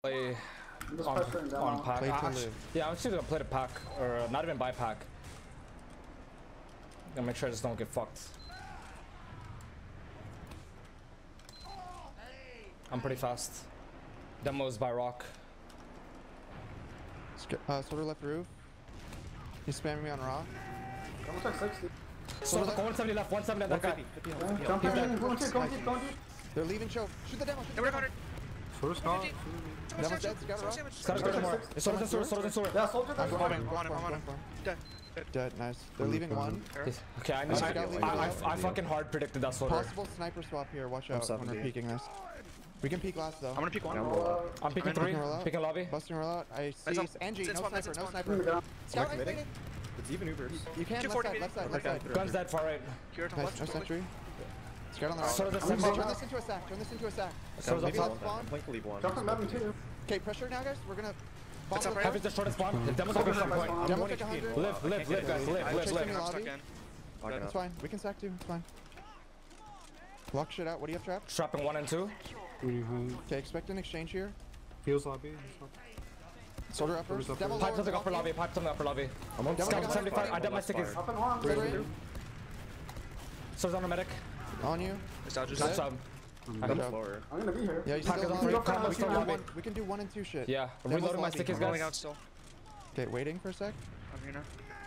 play I'm just on pressuring down. pack. Play to Actually, live. yeah, I'm just gonna play the pack, or not even buy pack. Gonna make sure I just don't get fucked. I'm pretty fast. Demos by rock. Soldier left roof. He's spamming me on rock. Almost like 60. So the 170 left, 170 on that guy. Jump in, go deep, go deep. They're leaving choke. Shoot the demo. Shoot the demo. Source not. Demo's dead. Scout rock. Scout got more. Swords and sword. Yeah, soldier I'm there. on him. Dead. Dead. Nice. They're leaving one. Okay, I fucking hard predicted that soldier. Possible sniper swap here. Watch out when we're peeking this. We can peek last though. I'm gonna peek one. I'm picking three. Picking lobby. Busting rollout. I see. Angie. No sniper. No sniper. Down. Scout isolated. It's even Ubers. You can left side. Guns dead far right. Nice. No sentry. Scout on the right. Sort of the Turn sentry. this into a sack. Turn this into a sack. Sort of the Maybe top. let's spawn. Blink to leave one. Jump in Madden too. Okay, pressure now, guys. We're gonna. Heavy's the shortest spawn. The demo's over some point. Demo took 100. Live, guys. Live. It's fine. We can sack too. It's fine. Lock shit out. What do you have trapped? Trapping 1 and 2. Okay, expect an exchange here. Heals lobby. Soldier upper. Demo Pipe to the upper lobby. I'm on Scout 75. I done my stickies. Up and one. Swords on the medic. On you. Nice job. I'm gonna be here. Yeah, you Pack still is on. on free. Still lobby. We can do 1 and 2 shit. Yeah. I'm reloading my stickies, Rolling guys. out still. Okay, waiting for a sec. I'm here now.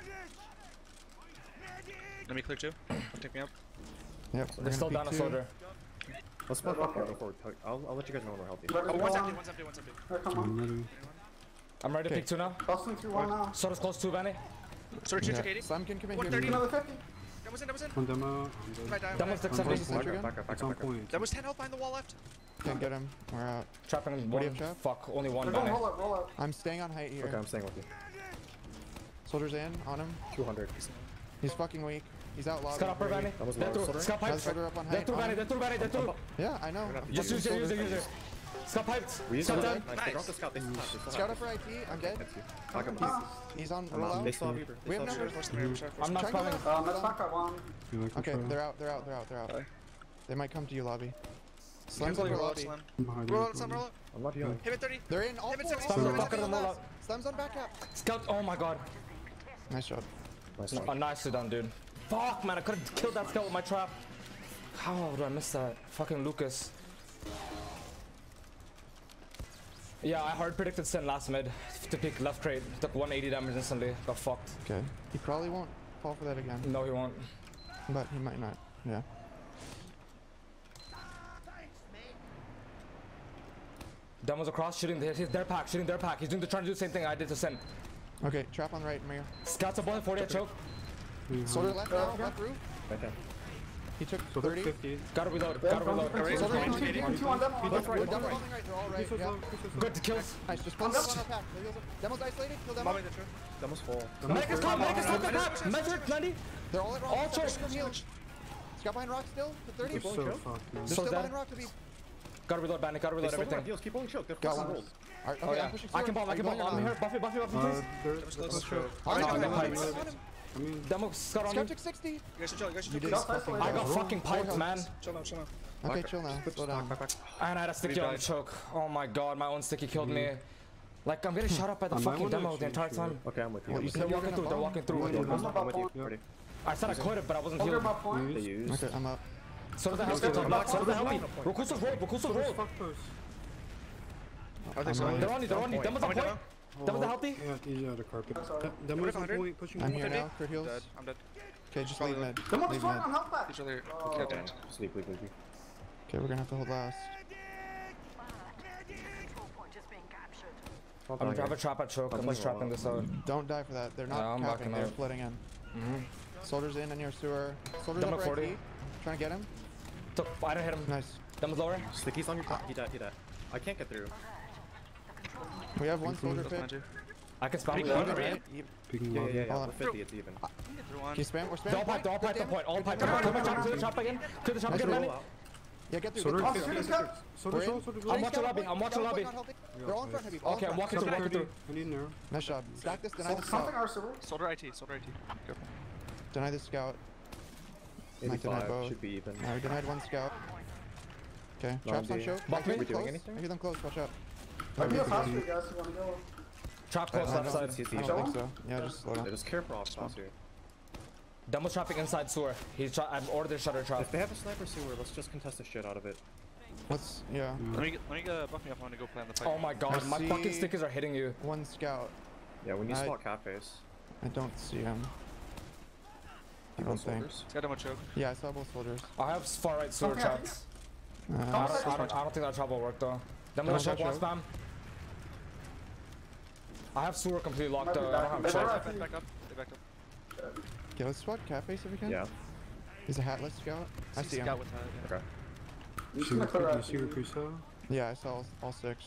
Let me clear too. Take me up. Yep. They're still down a soldier. Let's smoke up. Go forward. I'll let you guys know when we're healthy. Oh, one's empty. Here, come on. I'm ready to pick 2 now. Busting through one now. Sword is close to Vanny. Sorry, Yeah. 80. Slam can come in 130. here. Another 50. That was in. One demo. Demo's 670. Where's the sentry gun? Back up. It's on point. That was 10 health behind the wall left. Can't get him. We're out. Trapping What do you one. have, trap? Fuck, only one They're going Vanny. roll up. I'm staying on height here. Okay, I'm staying with you. Soldier's in. On him. 200. He's fucking weak. He's out lobby. Scout upper Vanny. That was Dead low. through. Scout Another pipes. soldier up on Dead height. through On Vanny. him. Dead through. Yeah, I know. Just use it. Scout pipes. We use Scout it. dead. Nice. They dropped the scout. They still have. Scout up for IT. I'm dead. Fuck him. He's on rollout. They still have Uber. We have numbers. I'm not coming. Let's knock that one. Okay, they're out. They might come to you, lobby. Slam's Roll in out, lobby. Slam. Roll out. I'm not healing. Hit it 30. They're in all Hit it four. 60. Slam the fuck out of the rollout. Slam's on back up. Scout. Oh my god. Nice job. Nice Oh, one. nicely done, dude. Fuck, man. I could have killed that scout with my trap. How did I miss that? Fucking Lucas. Yeah, I hard predicted Sen last mid to pick left crate. Took 180 damage instantly. Got fucked. Okay. He probably won't fall for that again, No, he won't. but he might not. Yeah. Demo's across, shooting their pack. He's trying to do the same thing I did to Sen. Okay, trap on right, Mario. Scouts a bullet 40 at choke. Soldier left now, left roof. Okay. He took So 30. 50. Gotta reload. Soldier Two on them. We're double bombing right, they're all right. Yeah. Good to kills. Nice, just pull Demo on pack. Demo's isolated, kill Demo. Demo's full. Medic is come, the pack. Measured 90. They're all at rock. All choke. Scout behind rock still, to 30. Keep pulling choke. They're So still dead. behind rock to be. Gotta reload, Bandit. Gotta They reload still have everything. heals. Keep pulling choke. They're Got fucking one. gold. Alright, Oh okay, yeah. I'm pushing I can bomb. Are you going or I'm not? here. Buffy, please. Let's choke. Alright, I Demo Scout on Scout me. took 60. You guys should chill. You did. I got fucking piped, man. Chill now. Okay, chill now. Slow down. And I had a sticky on the choke. Oh my god, my own sticky killed me. Like, I'm getting shot up by the fucking demo the entire time. Okay, I'm with you. What, you They're said you were walking gonna through. They're bomb? walking through. I'm with you. Ready? I said I could have, but I wasn't Hold your healed. about point. They use. Okay, I'm up. So does the healthy. So does the healthy. Rokuso's rolled. Fuck post. I think so. They're on you. Demo's on point. Demo's the healthy. Yeah, the carpet. Demo's on point. Pushing I'm here now, crit heals. Dead. I'm dead. Okay, just leave mid. Come on, Leave strong mid. on health back. Each other. Okay, dead. Sleep. Okay, we're gonna have to hold last. I'm gonna have a trap at choke. I'm just trapping this out. Don't die for that. They're Yeah, not I'm capping, backing they're out. flooding in. Soldiers in your sewer. Soldiers Demo up 40. right. Trying to get him. I didn't hit him. Nice. Demo's lower. Sticky's on your top. He died. I can't get through. We have one soldier fit. I can spam. Even, right? Picking Yeah. lobby. We're 50. It's even. Can you spam? We're spamming. All pipe the point. All pipe. Clear the trap again. Clear the trap Nice again, roll. Manny. Yeah, get through. Soldier. Get through. Shoot him. Soldier, soldier. I'm watching lobby. I'm watching lobby. They're all in front of you. all in Okay, I'm front. walking through. I need an arrow. Nice job. Stack this, deny the Something scout. our server. Soldier IT. Go. Deny the scout. Might deny 85 both. should be even. We denied one scout. Okay, traps on choke. Buff me. I hear them We doing close. anything? I hear them close, watch out. Might be a fast food, guys. You wanna go? Trap close left side. I don't think so. Yeah, just slow down. Yeah, just careful off spots here. Demo's trapping inside sewer. I've ordered shutter trap. If they have a sniper sewer, let's just contest the shit out of it. Let's, yeah. Let me buff me up. I want to go play on the pipe. Oh my god, I my see- fucking stickers are hitting you. One scout. Yeah, when you I- spot cafes. I don't see him. I People don't think. soldiers. It's got demo choke. Yeah, I saw both soldiers. I have far right sewer Okay. traps. I don't think that trap will work though. Demo Don't choke, touch wall it. spam. I have sewer completely locked Might be though. I don't back- have back- choke. Back up. They backed up. Okay, let's swap cafes if we can. Yeah. He's a hatless scout. I see him. Scout with that. Yeah. Okay. I'm just gonna clear out. Yeah, I saw all 6.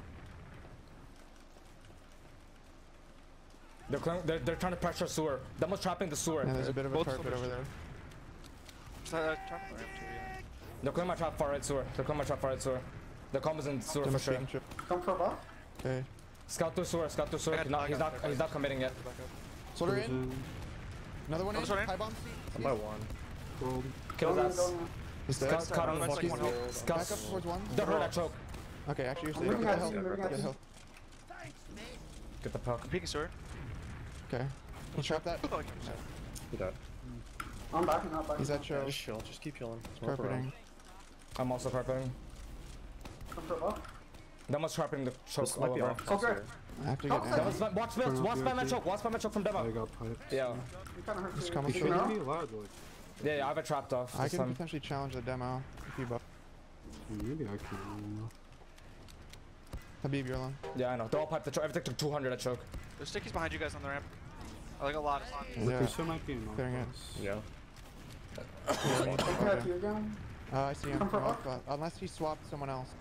They're trying to pressure sewer. Demo's trapping the sewer. Yeah, there's a bit of a Both carpet soldiers. over there. Trap on the ramp too. Yeah. They're clearing my trap far right sewer. They're clearing my trap far right sewer. The combo's in sewer for Demo's sure. speaking trip. Come for a buff. Okay. Scout through sewer. Scout through sewer. I got- He's not committing yet. Back up. Soldier in. Another one in. Soldier in. High bomb. One by one. Kill Going, his ass. going. He's dead. Scout caught him. That's like He's one dead. health. Scout. Back up towards one. Don't hurt that choke. Okay, actually you're I'm safe. looking Get at health. you, looking at Get you. health. Get the puck. I'm peeking sewer. Okay. We'll trap that. Oh, Do that. I'm backing up. He's at show. Just chill. Just keep chilling. Just work around. Carpeting. I'm also carpeting. Come for a buff. Demo's trapping the choke This all might be over. off. Okay. Here. I have to get Okay. down. Demo's watch Mills. Watch spam that choke. Watch spam that choke from Demo. Yeah. You kinda hurt Just you. come You with know? me. Yeah, I have it trapped off I this can time. potentially challenge the demo if you buff. Maybe I can. Habib, you're alone. Yeah, I know. They're all piped the choke. Everything took 200 at choke. There's stickies behind you guys on the ramp. I like a lot. Yeah. There might be an Clearing it. Yeah. Looking at you again. I see him. Come for From up. off, unless he swapped someone else.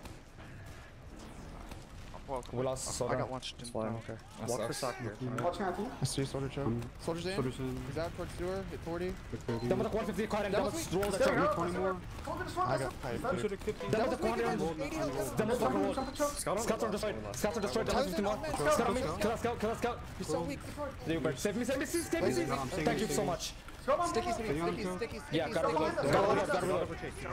Well, We lost I Soda. got launched. It's fine. Okay. That Walk for sucks. sock here. Watching at you. I see soldier choke. Soldier's in. He's out towards sewer. Hit 40. Demo took 150. Caught him. Demo's Demo's weak. rolled that There we choke. go. 20 more. Hold it, swap. I got piped. Demo's took 150. Demo's fucking rolled. Scouts are destroyed. Scouts are destroyed. Demo's 50 more. Scout on me. Kill that scout. Kill that scout. He's so weak. You bird. Save me. Save me. Save me. Save me. Thank you so much. Stickies, stickies. Yeah, gotta reload. Gotta reload. Gotta reload.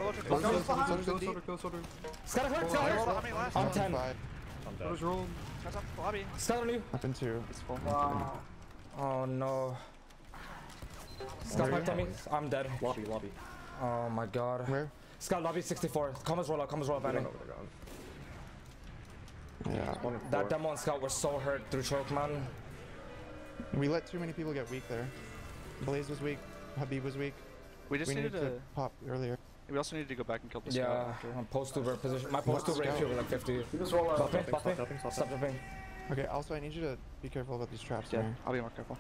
Scout hurt. Scout hurt. I'm 10. I'm dead. rolled. Guys up the lobby. Scout on you. Up in 2. It's full. Wow. Oh no. Scout piped on me. I'm dead. Lobby, lobby. Oh my god. Where? Scout lobby 64. Commas roll up. Commas roll up. I don't Annie. know where they're going. Yeah. One and That four. demo and scout were so hurt through choke, man. We let too many people get weak there. Blaze was weak. Habib was weak. We just We needed needed to. to pop earlier. We also needed to go back and kill the Yeah, scout after. I'm post uber position. My post uber Scout? HP was like 50. You just roll out. Buff me, Stopping, buff me. stopping, stopping. Stop jumping. Okay, also I need you to be careful about these traps Yeah, here. I'll be more careful.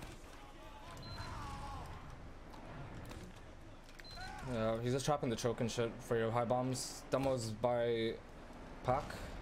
Yeah, he's just trapping the choke and shit for your high bombs. Demo's by pack.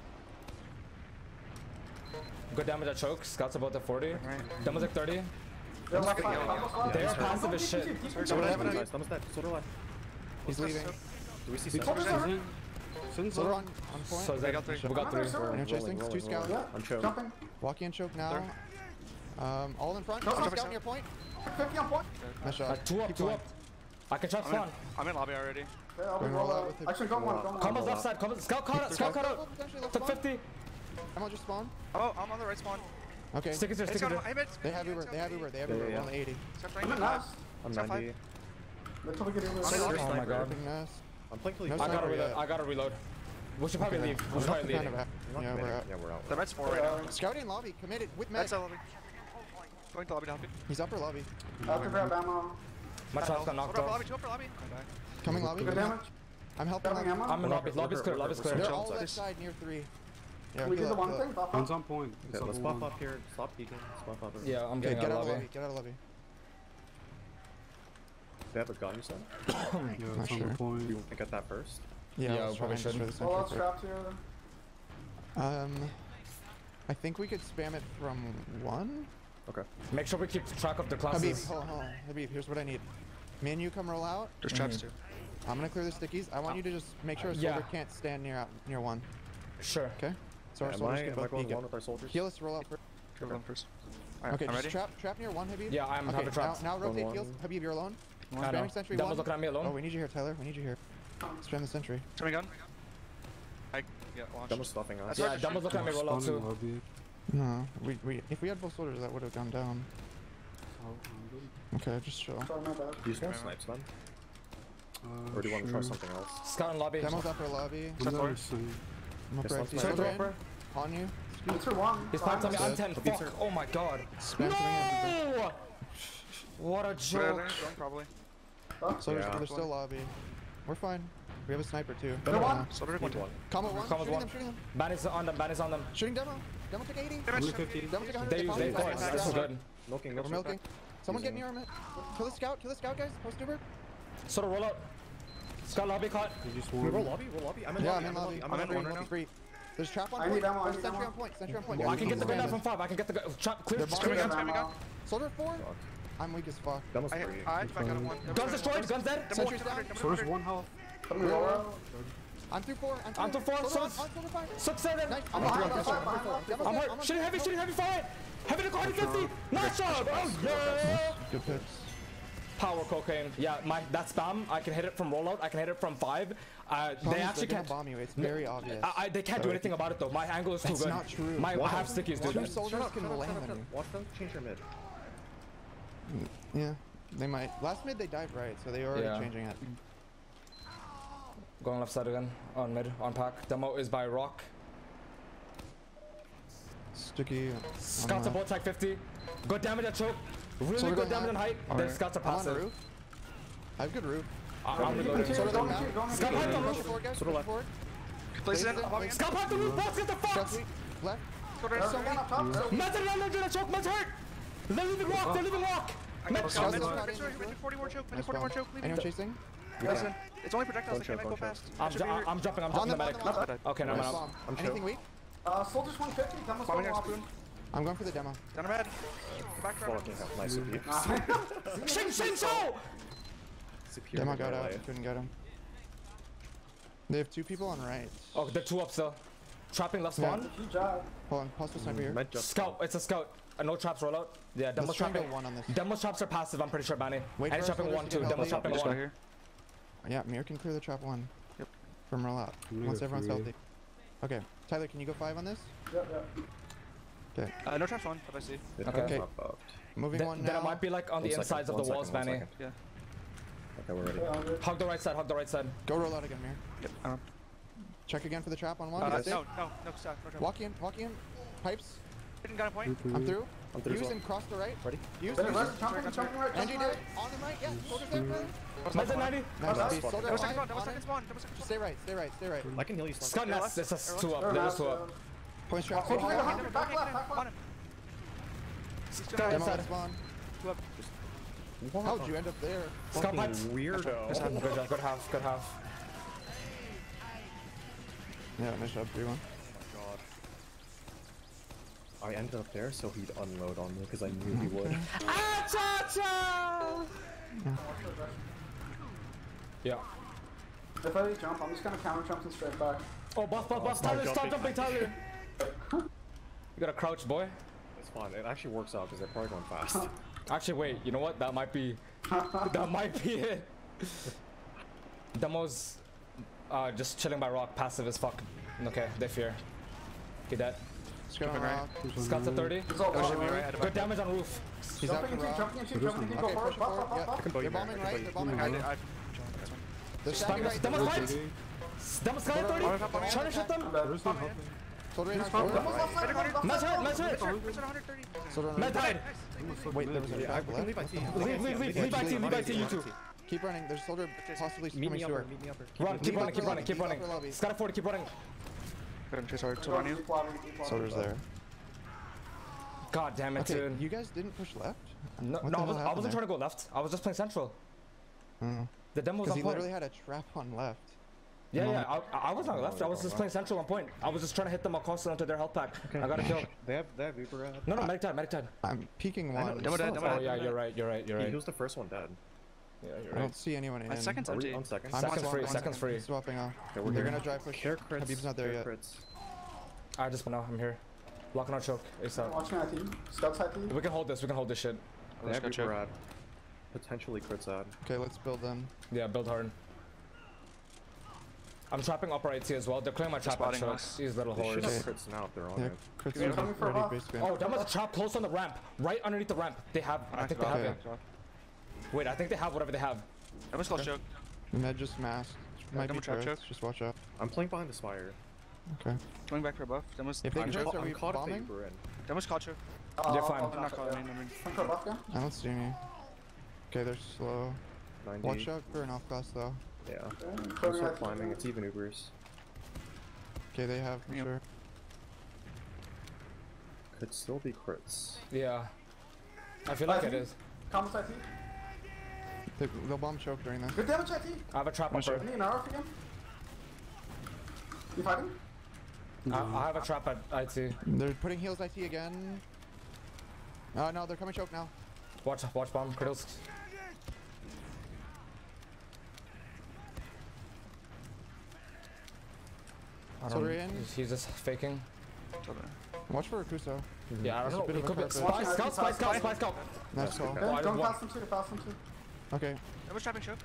Good damage at choke. Scout's about to 40. Right. Demo's like 30. They're left side, left side. They're Yeah, passive as shit. So what happened? Nice. Almost dead. Soldier left. He's leaving. Do we see Soldier seven? in. Soldier on point. So They got three. we got 3. No chasing. 2 scouts. Yeah, I'm choked. jumping. Walking and choke now. All in front. No, Scout no, near point. 50 on point. Nice shot. 2 up, Keep 2 going. up. I can trap spawn. I'm in lobby already. Yeah, I'll be Going roll all out out. with it. Actually, go one, go one. Combo's left side. Combo. Scout caught out. Scout caught out. Potentially left Took spawn. 50. I'm on just spawn. Oh, I'm on the right spawn. Okay. Stick it there. Hey, Stick it Scout, there. hey, mid. They have Uber. They have Uber. They have Uber. Yeah. We're on the 80. Scout's I'm right in now. last. I'm Step 90. Let's hope we get I'm it. in lobby. Oh my god. Perfect nest. I'm playing till No you I gotta sniper reload. yet. I gotta reload. We should probably Okay. leave. We should probably Kind leave. of yeah, we're out. Yeah, we're out. The red's 4 right now. Scouting lobby. Committed with med. That's a lobby. Going to lobby to help you. He's upper lobby. I have to grab ammo. My trap's got knocked Upper off. lobby, 2 upper lobby. I'm back. Coming lobby. Good damage. I'm helping Grabbing lobby. ammo. I'm in lobby. Lobby's clear. Lobby's clear. They're Chill. all left side near 3. Yeah, We heal did the up, one heal thing. up. Buff One's up. on point. It's Okay, let's level buff one. up here. Stop peeking. Let's buff up. Yeah, I'm Okay, getting get out out of of lobby. lobby. Get out of lobby. They have a gun, you said? Yeah, Not it's on sure. the point. You want to get that first? Yeah, let's we try probably and should. destroy the Roll out center strapped here. first. I think we could spam it from 1. Okay. Make sure we keep track of the Habib, classes. hold on. Habib, here's what I need. Me and you come roll out. There's traps too. I'm gonna clear the stickies. I want you to just make sure a Yeah. soldier can't stand near 1. Sure. Okay? So our Am soldiers I can both going peek one it. with our soldiers? Heal us, roll out first. Kill them first. Alright, Okay, I'm just ready. trap near 1, Habib. Yeah, I'm Okay, having traps. now rotate One. heals. Habib, you're alone. I know. Spamming sentry Devil's 1. looking at me Oh, alone. we need you here, Tyler. We need you here. Spam the sentry. Turn me gun. Yeah, launch. Demo's stuffing us. Yeah, Demo's looking at me roll out Spawn in too. lobby. No, if we had full soldiers, that would have gone down. Oh, I'm good. Okay, just chill. Sorry, my bad. Do you just want snipes then? Or do you want to try something else? Scout in lobby. Demo's upper lobby. I'm Set not forward. saying. I'm up Yes, right let's here. make Soldier it. upper. On you. It's for one. He's piped on me. I'm 10. Beats Fuck. her. Oh my god. Spam coming No! What a They're joke. going probably. in. Soldiers, Yeah. they're still lobby. We're fine. We have a sniper too. They're one. Soldier Need one. one. Combo one. Combo's Shooting one. them, shooting them. Banny's on them. Banny's on them. Shooting demo. Demo took 80. Only 50. Demo took 100. They Follow they me. forced. Nice. This is good. Milking, We're milking. milking. Someone get Using near him. Kill the scout guys. Post Uber. Sort of roll out. Scout lobby caught. You just We want. roll lobby, roll lobby. I'm in Yeah, lobby, I'm in lobby. I'm in in lobby. one right now. Free. There's trap on I point. need ammo, I There's need sentry ammo. on point. Sentry on point. I guys. can get the gun down Spam from it. 5. I can get the gun. Trap clear. They're Screaming bombing gun. Coming up. Soldier 4. Fuck. I'm weak as fuck. Demo's I free. had to back out of one. Guns destroyed. Guns dead. Sentry's down. So there's one health. Let me roll out. I'm through 4. I'm through 4. Soldier on Sus. Soldier 5. 6, 7. Nice. I'm behind, hurt. behind, behind. Demo's I'm dead. hurt. Shooting heavy fire. Heavy to 150. Nice job. Oh yeah. Good picks. Power cocaine. Yeah, that spam. I can hit it from rollout. I can hit it from 5. They actually They're can't. gonna bomb you. It's very obvious. They can't do anything about it though. My angle is too That's good. not true. I have stickies, Two dude. soldiers can land on you. Watch them change their mid. Yeah, they might. Last mid they died right, so they were already Yeah. changing it. Going left side again. On mid. On pack. Demo is by rock. Sticky. Scouts are both tag 50. Good damage at choke. Really So we're good going damage on height. All Their right. scouts are I'm on the passive. roof. I have good roof. I'm reloading. Soldier Don't down. shoot, don't Scout shoot. height on Push roof. forward, guys. To the Push left. forward. Place it in. Place it. Bombing in. Scout height the roof. Boss, get the Scout fuck. sweep. Left. Soldier There's in. someone up top. so- Med's under the choke. Med's hurt. They're leaving rock. They're leaving rock. Med. Scout Mid sweep. 40 more choke. Mid Nice 40 more bomb. choke. Leave Anyone it. chasing? Listen, it's only projectiles. They Don't can't choke, go don't fast. I'm jumping. I'm On jumping the them, medic. on them. Okay, never Nice mind. bomb. I'm chill. Anything weak? Soldiers 150. Demo's Bombing going on lobby. spoon. I'm going for the demo. Down a med. Back to Fucking hell, nice of you. Shing Shing Show. Superior Demo got melee. out. Couldn't get him. They have 2 people on right. Oh, they're 2 up still. Trapping left spawn. Good job. Hold on. Pause the sniper here. Med just Scout. It's a scout. No traps roll out. Yeah, Let's demo's try and trapping. go 1 on this. Demo's traps are passive. I'm pretty sure, Banny. Wait And he's for our trapping soldiers 1 to too. get Demo's healthy. trapping Just got 1. here. Yeah, Mir can clear the trap 1. Yep. From rollout. I'm gonna Once go everyone's 3. healthy. Okay. Tyler, can you go 5 on this? Yep. Okay. No traps one, if I see. Okay. Moving Then one it now. might be like on the insides of the walls, Banny. Yeah. Okay, we're ready. Yeah, I'm good. Hug the right side. Hug the right side. Go roll out again, Mir. Yep. Check again for the trap on 1. No, Stay. no, stop. No trap. Walk in. Pipes. Didn't got a point. I'm through. I'm through as Use well. and cross the right. Ready? Use. Jumping right. Angie did. On the right. Yeah. Soldiers there, brother. Med's at 90. Nice. Nice. Soldier Double on second spawn, double it. second spawn, double second spawn. Stay right. I can heal you. Scout nest. It's just 2 up. They're There's 2 left, up. Point trap. Soldier Demo 100. Back left. On him. Scout on inside. spawn. What How'd the you end up there? Scout pipes. weirdo. Good job. Good half. Good half. Yeah, nice job. 3-1. God. I ended up there so he'd unload on me because I knew he would. Yeah. If I jump, I'm just gonna counter jump and straight back. Oh, buff. Tyler, stop jumping, Tyler. You gotta crouch, boy. It's fine. It actually works out because they're probably going fast. Actually, wait. You know what? That might be. That might be it. Demo's just chilling by rock, passive as fuck. Okay, they fear. Okay, that. Scout on rock. Scott's at 30. It's all That was bomb. me, right? I had a Good back. damage on roof. He's out for rock. Jumping into, go Okay, forward. push it forward. Yeah. can bow you They're here, bombing I can right. bow They're you. bombing right. They're standing right. Demo's right. Demo's sky at 30. Trying to shut them. There's no health. Soldier in Demo's on left side, left side. Med's hurt. Med's hurt. 130. Soldier on Med right. died. Wait, there was a Yeah, trap we can leave by left. T. Leave by T, you two. Keep running. There's soldier possibly Meet coming me sewer. upper, meet me upper. Run, keep running, keep running, keep Leave running. upper lobby. Scott at 40, keep running. Good and chase hard. So on you. Deep lobby. Soldier's there. God damn it, Okay, dude. you guys didn't push left? No, What no, the hell I happened wasn't there? trying to go left. I was just playing central. Oh. The demo was Because on he point. literally had a trap on left. Yeah, I was not left. I was just playing central on point. I was just trying to hit them across onto their health pack. I got a kill. They have Uber rad. No, medic died. I'm peeking I know, one. Demo dead, demo Oh dead. yeah, you're right. He was the first one dead. Yeah, you're I right. don't see anyone in. My second's Are we empty. on second? I'm Seconds swapping, free, I'm seconds free. Swapping off. Okay, we're They're here. gonna drive push. Care crits. Habib's not there care yet. crits. I just went out. I'm here. Locking on choke. ASAP. Watching IT. Scouts IT. We can hold this. We can hold this shit. They have Let's Uber go rad. Potentially crits ad. Okay, let's build them. Yeah, build hard. I'm trapping upper IT as well. They're clearing my trap at spotting choke. us. These little They should whores. have crits now if they're on Yeah, it. crits You're are coming for a already buff. base spam. Oh, that was a trap close on the ramp. Right underneath the ramp. They have, I think they have it. Wait, I think they have whatever they have. That was close choke. Med just masked. Might be double trap turrets, choke. just watch out. I'm playing behind the spire. Okay. Going back for a buff. That was. If they I'm, crits, are I'm we caught if they bombing? Uber in. That was caught choke. They're fine. I'm not calling in. I mean, Come for a buff, yeah? I don't see any. Okay, they're slow. 90. Watch out for an off class though. Yeah. Okay, I'm clearing still IT. climbing. It's even Ubers. Okay, they have for Yep. sure. Could still be crits. Yeah. I feel like it is. Combos IT. They'll bomb choke during this. Good damage IT. I have a trap upper. Any an RF again? You fighting? I have a trap at IT. They're putting heals IT again. No, they're coming choke now. Watch bomb. Crittles. I So don't- we're in. He's just faking. Watch for Rakuso. Yeah, I don't That's a know. bit He of a could be. carpet. Spy scout, spy scout, spy scout. Nice call. okay. Oh, I Okay, just don't want- pass them too, pass them too. Okay. That was trapping choke.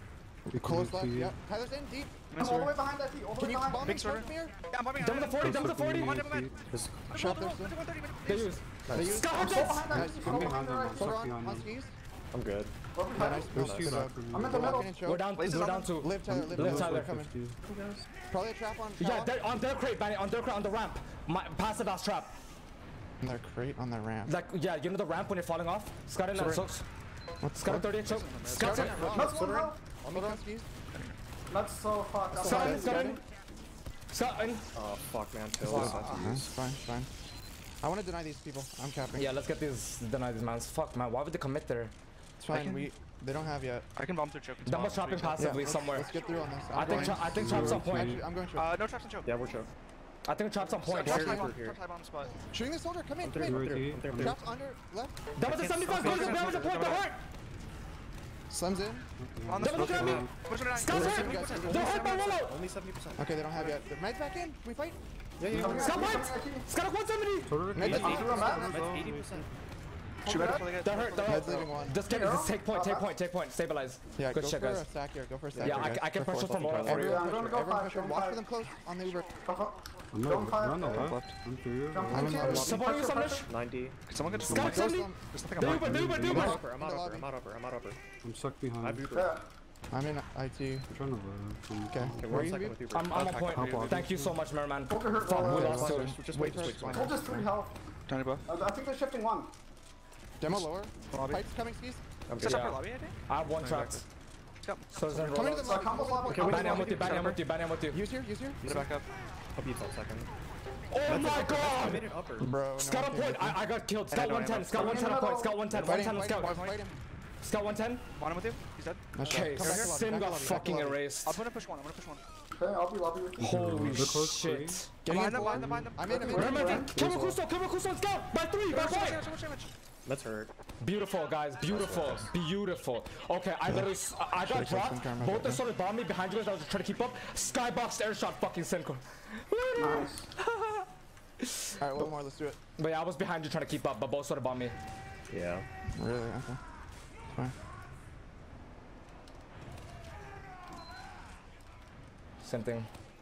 Close left. Yep. Tyler's in deep. I'm all the way behind IT, all the Can way you behind. bomb Big me? sorter. Choke me here? Yeah, I'm bombing. Dumb the 40, dumb the 40. Just Shot there still. They use. They use. Scout I'm hard so dead. behind Nice. IT, so Come behind behind the them. right. Solar Suck you on on me. skis. I'm good. We're Yeah, behind. nice. Let's Good do job. that. I'm in the We're middle. walking in choke. We're down. Blaze is We're on down me. two. Live Tyler, live Live Tyler. Tyler. Coming. Probably a trap on. Yeah, they're on their crate, Benny. On their crate, on the ramp. Pass the last trap. And their crate on the ramp. Like, yeah, you know the ramp when you're falling off? Scout in and soaks. What's Scout in 38 choke. Scout in. Nuts one health. Solar on skis. Nuts so fucked up. Scout in. Scout in. Scout in. Oh fuck, man. Pills. Nice. Fine. I want to deny these people. I'm capping. Yeah, let's get these. Deny these mans. Fuck, man. Why would they commit there? It's fine. can- They don't have yet. I can bomb through choke. That was trapping passively let's- somewhere. Let's get through on this. I think traps on point. Actually, I'm going choke. No traps and choke. Yeah, we're choke. I think traps on point. Traps Here, high bomb. here. Traps high bomb spot. Shooting the soldier. Come in. I'm Come through. in. I'm through. Traps under left. That was a 75 goes. That was a point. They're hurt. Slim's in. On Double the grab me. Push it down. Scout's Listen, hurt. guys, They're hurt by Willow. Only 70%. Okay, they don't have yet. The Med's back in. Can we fight? Yeah. Scout points. Scout at 170. Med's I'm through a map. That's 80%. Shoot right before they get. They're hurt. They're Med's hurt. leaving one. Just take point. Stabilize. Yeah, Good go shit, for guys. a sack here. Go for a sack Yeah, here, guys. I can For pressure fourth. from bottom for you. Everyone I'm gonna pressure. go Everyone five, pressure. go Watch five. for them close on the Uber. I'm Don't not fight. run the Left. left. I'm through. Jump I'm in into the it. Support you, Sumnish. 90. Someone get Scout Close 70. them. There's nothing Do I'm Uber. I'm Uber. out upper. I'm out upper. I'm stuck I have behind. Uber. Yeah. I'm in IT. I'm trying to run. Okay. Okay, Where one are you? second with Uber. I'm on Help point. out. Thank you so much, Merman. Poker hurt. Fuck, we lower. lost to it. Just Wait wait. for us. Hold just 3 health. Tiny buff. I think they're shifting 1. Demo lower. Lobby. Pipes coming, skis. I'm Set good. up Yeah. for lobby, I think. I have one track. Go. So there's no Coming to the rollouts. lobby. Combo flop. Okay, wait. Banny, I'm with you. Banny, I'm with you. Banny, I'm with you. Use here. Get it back up. I'll be 12 seconds. Oh my I god! made it upper. Bro. no Scout one on can point. make it. I got killed. Scout I know, 110. I Scout 110 on point. Scout 110. Fight 110 him, on fight him, scout. fight him. Scout 110. Want him with you? He's dead. Nice shot. Okay, Come back to lobby, Sin back to got lobby, back to fucking lobby. erased. I'm gonna push one. Okay, I'll be lobby with you. Holy They're close, shit. Getting Behind in them, behind them, behind them. I'm in. Remember, kill Kuso on scout. By 3, by 5. So much damage. That's hurt. Beautiful, guys. Beautiful. Okay, I literally, I got dropped. some Both they started bombing me behind you guys. I was trying to keep up. Skybox airshot fucking Senko. Nice. Alright, one more. Let's do it. But yeah, I was behind you trying to keep up, but both started bombing me. Yeah. Really? Okay. Fine. Same thing.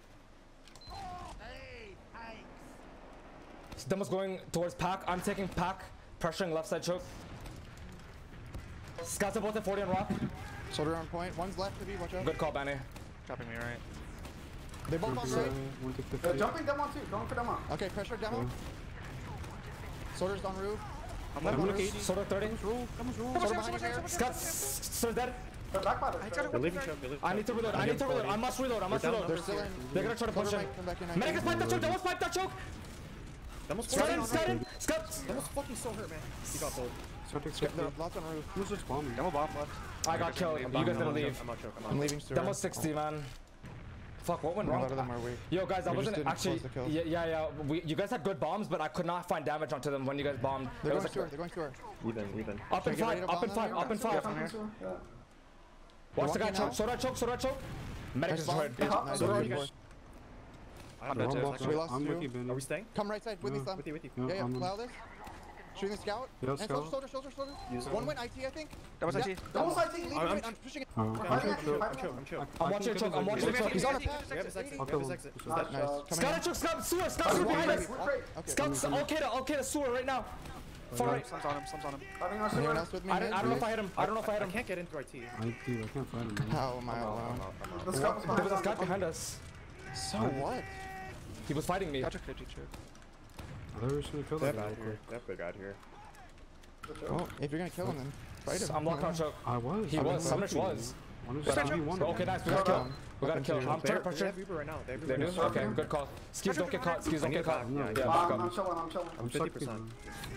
Demo's going towards Pack. I'm taking Pack. Pressuring left side choke. Scouts are both at 40 on rock. Soldier on point. One's left to be. Watch out. Good call, Banny. Dropping me right. They both on right. 150. They're jumping demo too. Going for demo. Okay, pressure demo. Soldier's on roof. I'm Left on left. roof. Sort of 30. Soldier behind your hair. Scouts, still dead. They're back by this. They're leaving choke. I need to reload. I must reload. They're still in. They're gonna try to push Soldier in. might come back in. Medic has spiked that choke. Demo's spiked that choke. Demo's Scout in. Scouts. fucking so hurt, man. He got pulled. Lots on roof. Who's just bombing? Demo bomb left. I got killed. You guys didn't leave. I'm out choke. I'm leaving Stuart. Demo's 60, man. Fuck, what went A lot of them wrong? are weak. Yo, guys, I We just wasn't didn't actually. close the kills. Yeah. You guys had good bombs, but I could not find damage onto them when you guys bombed. They're It going was Stuart. like They're going Stuart. Even. up in Should I get ready 5, to up in bomb them 5, here? up in 5. Yeah. Watch the guy walking choke. out. Soda choke. Medic Nice is bomb. destroyed. Nice. Soda, Good you boy. I'm They're dead all too. blocked We up. lost I'm two. with you, Benny. Are we staying? Come right side with me, Slim. With you. Yeah, I'm plow this. Shooting the scout. Yeah, And scout. soldier. Use it. One went IT, I think. That was Yeah. IT. Almost IT. Lead. I'm- I'm pushing it. I'm fighting chill. it, I'm chill. I'm watching your choke. I'm watching your choke. He's on a He's pass. We have his exit. We I'll have kill his him. exit. It's Nice that- Nice. job. Coming Scout in. at choke. Scout sewer. Scout sewer behind us. We're great. Okay. Scout's okay to sewer right now. Far right. Slums on him. Slums on him. Fighting our Anyone sewer. else with me? I don't know if I hit him. I don't know if I hit I him. can't get in through IT. I can't fight him, man. How am I I'm alone? out. The scout was There was a behind scout us. behind us. So what? He was fighting me. Gotcha, could you choke? I thought we should have killed They're that guy bad real here. quick. They're big out here. Well, if you're gonna kill him, then fight him. I'm locked on choke. I was. He I was. Summoners was. One of But the I'm- one. Okay, nice. We gotta kill him. We gotta Up kill him. into I'm trying to They pressure. have Uber right now. They have They Uber. do? Okay, good call. Skis don't get caught. Skis don't get caught. No, Yeah, yeah. back I'm up. chilling. I'm 50%.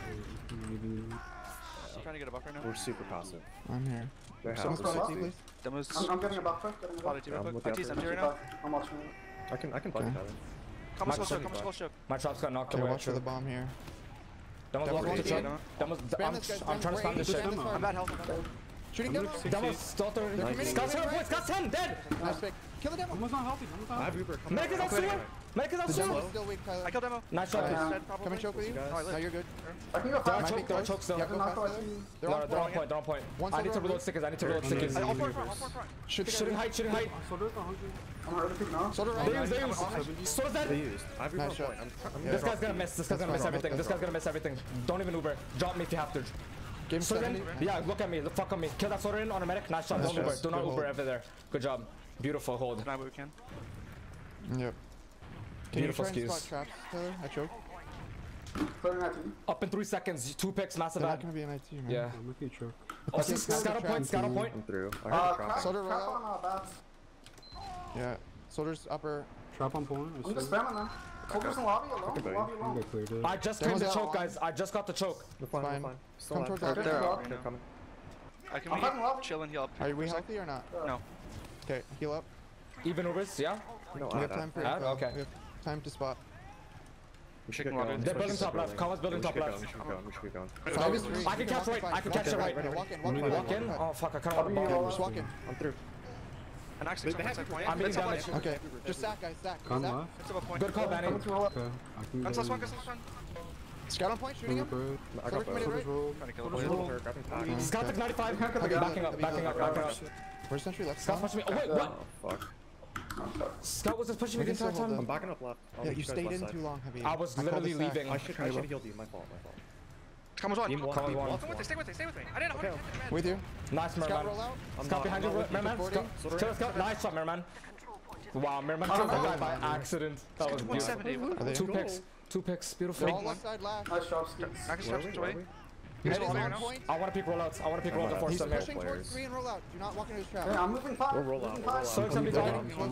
I'm trying to get a buff right now. We're super passive. I'm here. They're Someone's half. got IT, please. Demo's I'm getting a buffer. Getting a spot buffer. IT real I'm quick. with the IT's upper. empty right now. I'm watching it. I can bucket that. Come Max slow choke. second Come slow choke. My trap's got knocked Okay, away. watch for the bomb here. Demo's Demo's walking to walking choke. in. Demo's. Spam this guy, I'm trying to spam this spam shit. this hard. I'm bad health. I'm bad health. Shooting I'm demo. like 60. Demo's still 30. They're committing, Scout's committing, 10 points. Scout's 10. Dead. Nice pick. Kill the demo. Someone's not healthy. Someone's I not have healthy. Uber. Come Medic is on. on sewer. Medic is on The sewer. demo's still weak, Tyler. I killed Demo. Nice shot. Yeah. Dead probably. Come and choke with you. Guys. Oh, No, you're good. I can go They're on fast. choke. They're on choke still. Yeah, I can go knock fast. out IT. They're No, on they're on point. point. They're on point. One I need to soldier reload stickers. I need to reload stickers. All four front. All four front. Shoot the guy. Shooting height. Shooting height. Soldiers are hungry. I'm hurting people now. Soldier They right. use. They use. Soda's They dead. used. I have Uber Nice on shot. point. I'm This guy's gonna miss. This guy's gonna miss fine. everything. This guy's gonna miss everything. Don't even Uber. Drop me if you have to. Game So then, 70. yeah, look at me. Fuck on me. Kill that soda in on a medic. Nice shot. Nice Don't Uber. shots. Do not Good Uber hold. ever there. Good job. Beautiful hold. Deny what we can. Yep. Can you Beautiful try and skis. spot traps, Tyler? I choke. Clearing IT. Up in 3 seconds. 2 picks. Massive They're not ad. gonna be an IT, man. Yeah. I'm with you, choke. Oh, Okay, scout on point. Scout on point. I'm through. I heard a trap. Soldier Trap roll on bats. Yeah. Soldier's upper. Trap on point. I'm just spamming them. Soldiers in lobby alone. Okay, Lobby I'm alone. gonna clear it. I just Demo's claimed the out choke, on. guys. I just got the choke. We're fine. Fine. We're fine. Still Come alive. towards They're that. out. They're coming. I can I'm fighting lobby. chill and heal up. Are we healthy or not? No. Okay, heal up. Even Ubers, yeah? No, We have time for Ad? info. Okay. We have time to spot. We should Chicken get water. going. They're building Especially top left. building. Kama's building We should top get left. going. We should get going. We should get going. 5 is 3. I can catch right. I can catch it right. Walk in. Walk in? Oh, fuck. I kinda want to Walk in. bomb. Just walk in. I'm through. And actually, They have it's Uber. point. I'm being It's up damaged. point. Okay. Just stack, guys. Stack. Gun Stack. left. It's up point. Good call, Manny. Coming to roll up. Okay. I can Guns go. last one. Guns last one. Scout on point, shooting him. Good. I got committed, both. right? Soldiers roll. Trying to kill Soldiers him. roll her. Grabbing pack. Scout took 95. Okay. Backing up. Backing up. Backing up. Where's Sentry left? Scout pushed me. Oh, wait. What? Oh, fuck. Scout was just pushing me the We can entire still hold time. I'm backing up left. I'll Yeah, meet you guys stayed left in side. too long, Habib. I was called literally the stack. leaving. I should have healed you. My fault. Come on, Team one. one. Come on, Team one. one. Stay with it. Stay with it. Stay with me. I didn't. Okay. With you. Nice, Scout Merman. roll out. Scout behind you, Merman. Reporting. Kill Scout. Nice shot, Merman. Wow, Merman killed the guy by accident. That was beautiful. 170. Are they? 2 picks. 2 picks. They're all Beautiful. left side last. Nice job, Skis. I can stretch away. He's He's on rolling now. point. I want to peek rollouts. I want to peek rollouts before He's some here. pushing towards 3 and roll out. Do not walk into his trap. Yeah, I'm moving fast. We'll roll out, Moving we'll roll fast. So somebody's Can on.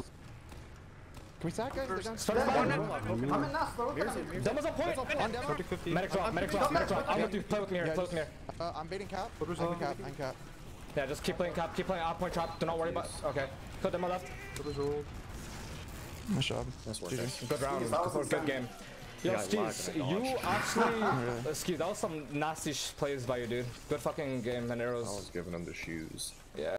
we stack, guys? They're done. Start Yeah, fire. I'm in Nest. Throw it down. Demo's on point. On demo. 50. Medic drop. Medic drop. Medic drop. I'm with you. Play with me here. Play with me here. I'm baiting cap. Soldiers I'm on. cap. I'm cap. Yeah, just keep playing cap. Keep playing out point trap. Do not worry about. Okay. Kill demo left. Soldiers roll. Nice job. That's worth GG. it. Good round. That was Good insane. game. Yo, Yeah, Skis, lag and you dodge. actually, Skis, that was some nasty plays by you, dude. Good fucking game and I arrows. was giving them the shoes. Yeah.